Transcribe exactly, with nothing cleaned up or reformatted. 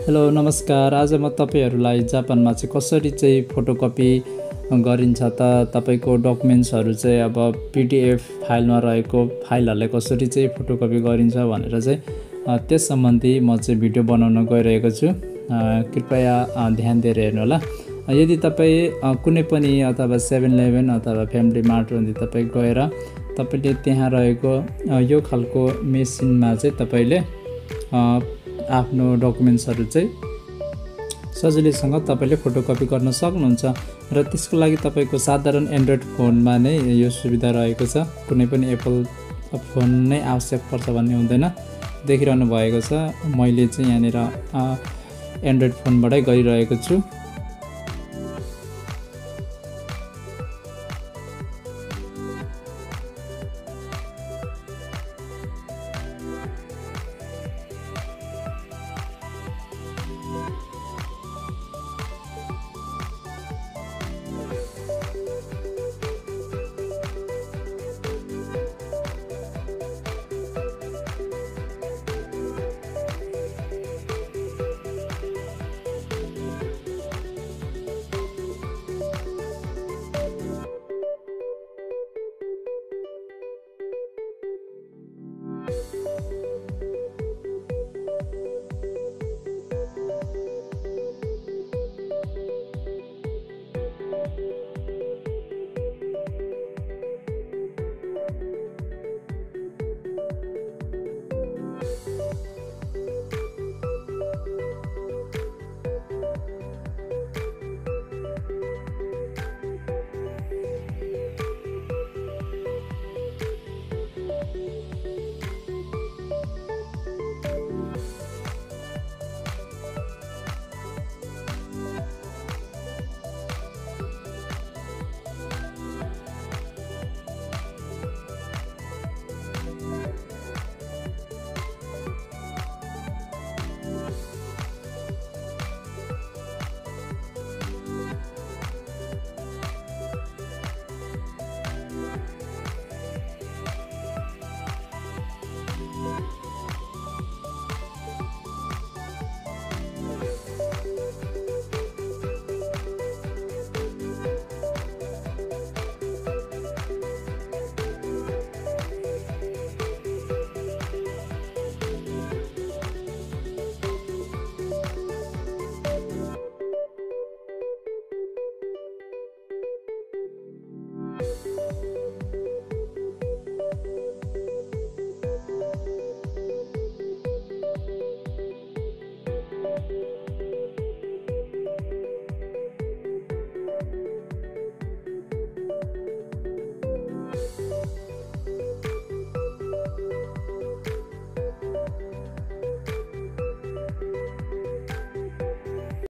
Hello नमस्कार। आज म तपाईहरुलाई जापानमा चाहिँ कसरी चाहिँ फोटोकपी गरिन्छ त तपाईको डकुमेन्ट्सहरु चाहिँ अब पीडीएफ फाइलमा रहेको फाइलहरुलाई कसरी चाहिँ फोटोकपी गरिन्छ भनेर चाहिँ त्यस सम्बन्धी म चाहिँ भिडियो बनाउन गइरहेको छु। कृपया ध्यान दिएर हेर्नु होला। यदि तपाई कुनै पनि अथवा सेभेन इलेभेन अथवा फ्यामिली मार्ट भन्ने तपाई गएर तपाईले त्यहाँ रहेको यो खालको मेसिनमा चाहिँ तपाईले आफ्नो डकुमेन्ट्सहरु चाहिँ सजिलैसँग तपाईले फोटोकपी गर्न सक्नुहुन्छ र त्यसको लागि तपाईको साधारण एन्ड्रोइड फोनमा नै यो सुविधा रहेको छ। कुनै पनि एप्पल फोन नै आवश्यक पर्छ भन्ने हुँदैन। देखिरहनु भएको छ मैले चाहिँ यहाँनिर एन्ड्रोइड फोनबाटै गरिरहेको छु।